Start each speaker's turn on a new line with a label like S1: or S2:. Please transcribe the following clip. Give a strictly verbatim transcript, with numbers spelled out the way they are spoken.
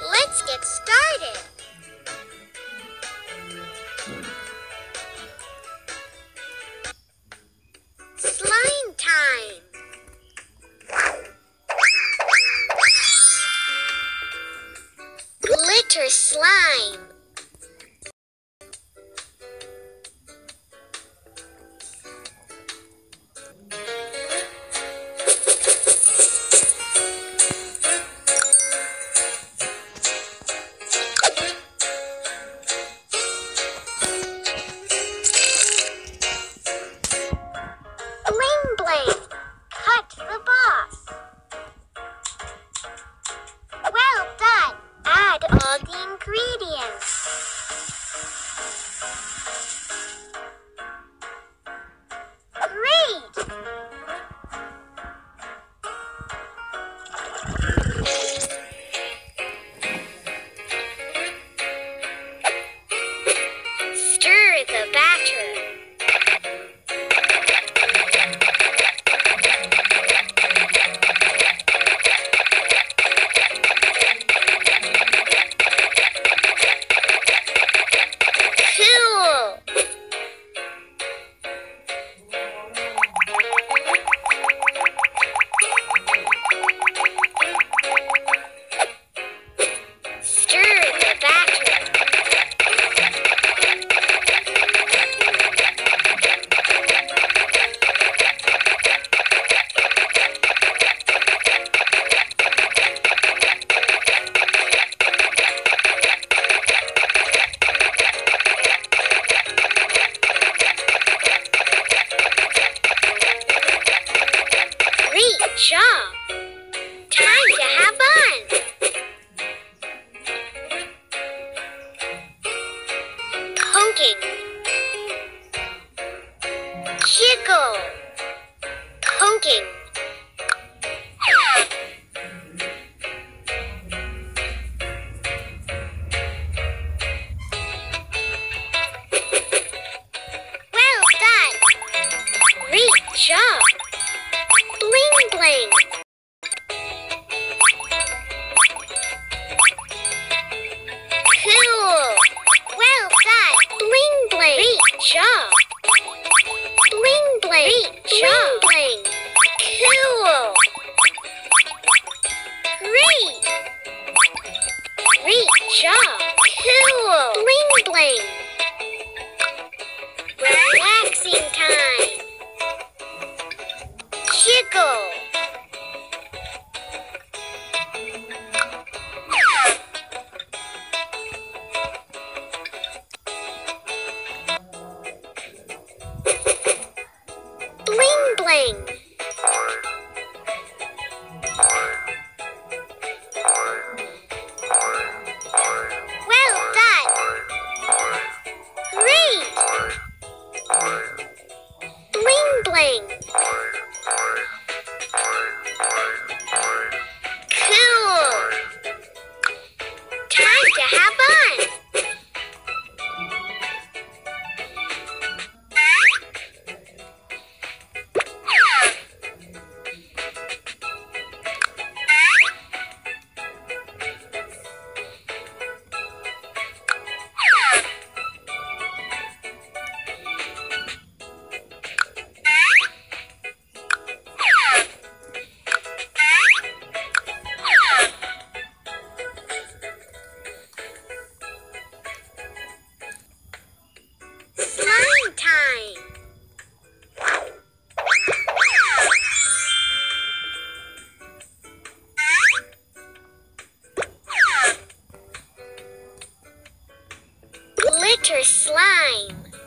S1: Let's get started. Slime time. Glitter slime. Bling bling. Cut the boss. Well done. Add all the ingredients. Great! Stir the batter. Cool! Stir the batter. Great job! Time to have fun! Poking. Jiggle. Poking. Well done! Great job! Bling bling. Cool. Well done. Bling bling. Great job. Bling bling. Great job. Bling bling. Cool. Great. Great job. Cool. Bling bling. Relaxing time. Jiggle. Bling bling. Well done. Great. Bling bling. Cool. Time to have fun. Slime time. Glitter slime.